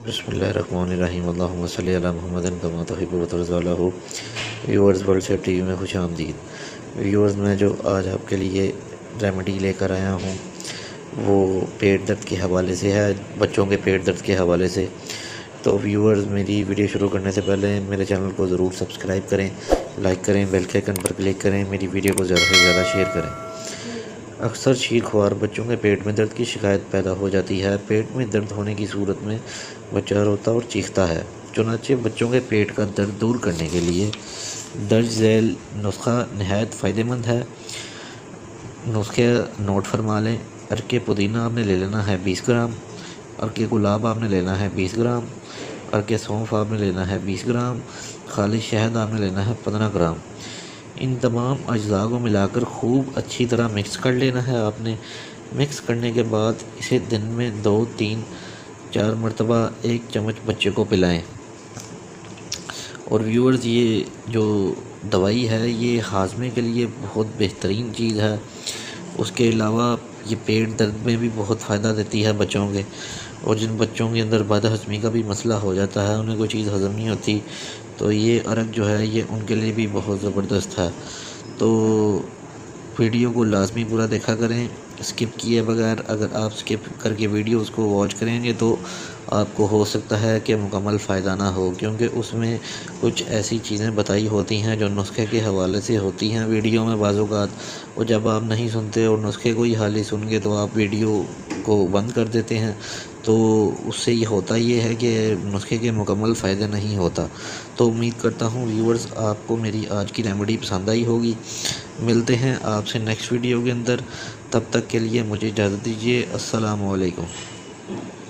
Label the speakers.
Speaker 1: बिस्मिल्लाहिर्रहमानिर्रहीम अल्लाहुम्मा सल्लि अला मुहम्मदिन कमा तुहिब्बु व तुरज़ा। व्यूअर्स, वर्ल्ड सेफ टीवी में खुश आमदीद। व्यूअर्स, मैं जो आज आपके लिए रेमेडी लेकर आया हूँ वो पेट दर्द के हवाले से है, बच्चों के पेट दर्द के हवाले से। तो व्यूअर्स, मेरी वीडियो शुरू करने से पहले मेरे चैनल को ज़रूर सब्सक्राइब करें, लाइक करें, बेल के आइकन पर क्लिक करें, मेरी वीडियो को ज़्यादा से ज़्यादा शेयर करें। अक्सर शीर ख्वार बच्चों के पेट में दर्द की शिकायत पैदा हो जाती है। पेट में दर्द होने की सूरत में बच्चा रोता और चीखता है। चुनांचे बच्चों के पेट का दर्द दूर करने के लिए दर्ज झैल नुस्खा नहायत फ़ायदेमंद है। नुस्खे नोट फरमा लें। अर्के पुदीना आपने ले लेना है 20 ग्राम, अर्के गुलाब आपने लेना है 20 ग्राम, अर्के सौंफ आपने लेना है 20 ग्राम, खालिश शहद आपने लेना है 15 ग्राम। इन तमाम अज्जा को मिलाकर खूब अच्छी तरह मिक्स कर लेना है आपने। मिक्स करने के बाद इसे दिन में 2, 3, 4 मरतबा 1 चम्मच बच्चे को पिलाएं। और व्यूअर्स, ये जो दवाई है ये हाजमे के लिए बहुत बेहतरीन चीज़ है। उसके अलावा ये पेट दर्द में भी बहुत फ़ायदा देती है बच्चों के। और जिन बच्चों के अंदर बदहज़मी का भी मसला हो जाता है, उन्हें कोई चीज़ हज़म नहीं होती, तो ये अरक जो है ये उनके लिए भी बहुत ज़बरदस्त है। तो वीडियो को लाजमी पूरा देखा करें, स्किप किए बगैर। अगर आप स्किप करके वीडियो उसको वॉच करेंगे तो आपको हो सकता है कि मुकम्मल फ़ायदा ना हो, क्योंकि उसमें कुछ ऐसी चीज़ें बताई होती हैं जो नुस्खे के हवाले से होती हैं वीडियो में बाज़-औक़ात। और जब आप नहीं सुनते और नुस्खे को ही हाली सुन के तो आप वीडियो को बंद कर देते हैं, तो उससे ये होता ये है कि नुस्खे के मुकम्मल फ़ायदे नहीं होता। तो उम्मीद करता हूँ व्यूअर्स आपको मेरी आज की रेमेडी पसंद आई होगी। मिलते हैं आपसे नेक्स्ट वीडियो के अंदर, तब तक के लिए मुझे इजाज़त दीजिए। अस्सलामु अलैकुम।